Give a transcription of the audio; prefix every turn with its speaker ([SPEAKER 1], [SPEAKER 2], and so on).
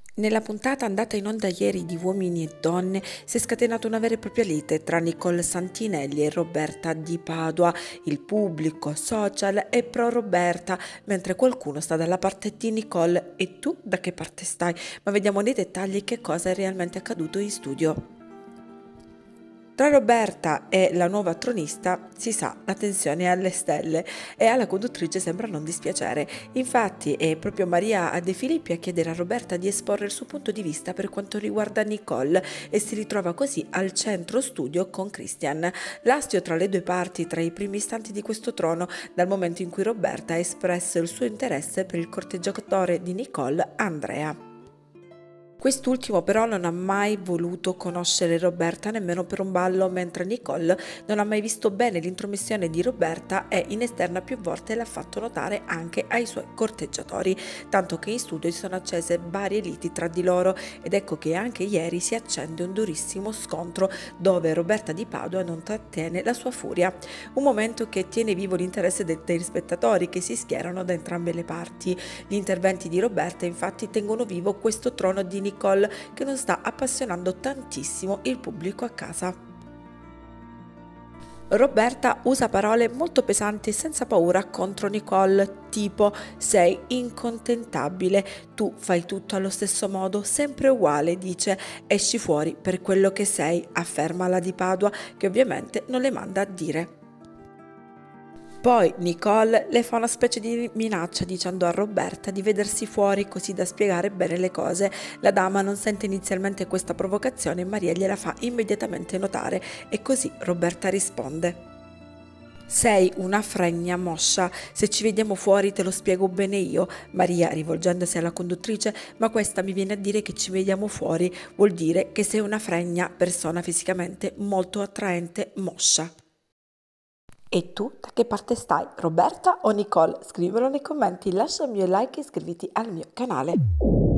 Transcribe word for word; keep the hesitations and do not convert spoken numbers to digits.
[SPEAKER 1] Nella puntata andata in onda ieri di Uomini e Donne si è scatenata una vera e propria lite tra Nicole Santinelli e Roberta Di Padua. Il pubblico, social è pro Roberta, mentre qualcuno sta dalla parte di Nicole. E tu da che parte stai? Ma vediamo nei dettagli che cosa è realmente accaduto in studio. Tra Roberta e la nuova tronista, si sa, la tensione è alle stelle e alla conduttrice sembra non dispiacere. Infatti è proprio Maria De Filippi a chiedere a Roberta di esporre il suo punto di vista per quanto riguarda Nicole e si ritrova così al centro studio con Christian. L'astio tra le due parti tra i primi istanti di questo trono, dal momento in cui Roberta ha espresso il suo interesse per il corteggiatore di Nicole, Andrea. Quest'ultimo però non ha mai voluto conoscere Roberta nemmeno per un ballo, mentre Nicole non ha mai visto bene l'intromissione di Roberta e in esterna più volte l'ha fatto notare anche ai suoi corteggiatori, tanto che in studio si sono accese varie liti tra di loro ed ecco che anche ieri si accende un durissimo scontro dove Roberta Di Padua non trattiene la sua furia, un momento che tiene vivo l'interesse dei telespettatori che si schierano da entrambe le parti. Gli interventi di Roberta infatti tengono vivo questo trono di Nicole che non sta appassionando tantissimo il pubblico a casa. Roberta usa parole molto pesanti e senza paura contro Nicole, tipo sei incontentabile, tu fai tutto allo stesso modo, sempre uguale, dice, esci fuori per quello che sei, afferma la Di Padua che ovviamente non le manda a dire. Poi Nicole le fa una specie di minaccia dicendo a Roberta di vedersi fuori così da spiegare bene le cose. La dama non sente inizialmente questa provocazione e Maria gliela fa immediatamente notare e così Roberta risponde: sei una fregna moscia, se ci vediamo fuori te lo spiego bene io. Maria, rivolgendosi alla conduttrice, ma questa mi viene a dire che ci vediamo fuori, vuol dire che sei una fregna, persona fisicamente molto attraente, moscia. E tu da che parte stai, Roberta o Nicole? Scrivilo nei commenti, lascia il mio like e iscriviti al mio canale.